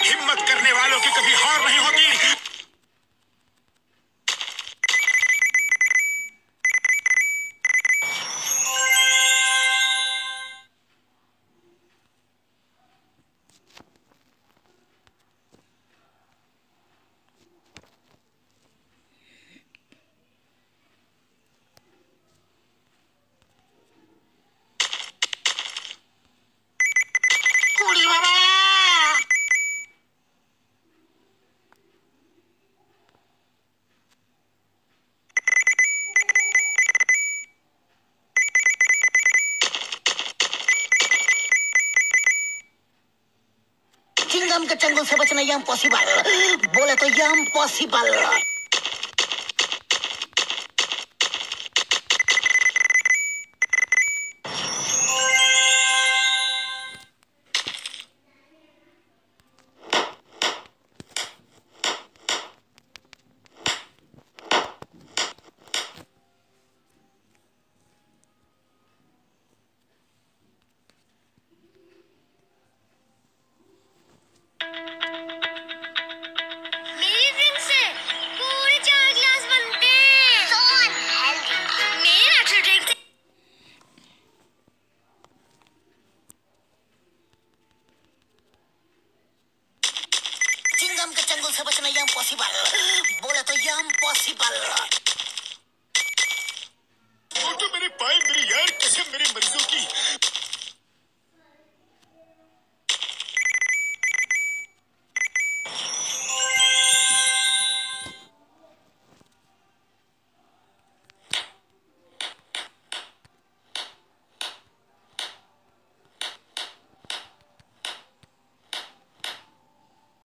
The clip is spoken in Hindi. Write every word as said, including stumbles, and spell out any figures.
हिम्मत करने वालों की कभी हार नहीं होती। चिंगम के चंगुल से बचना ये इम्पॉसिबल, बोले तो ये इम्पॉसिबल। के चंगुल से बचना ये इम्पॉसिबल, बोले तो ये इम्पॉसिबल। मोटो मेरे पाए मेरी यार कसम मेरे मर्जों की।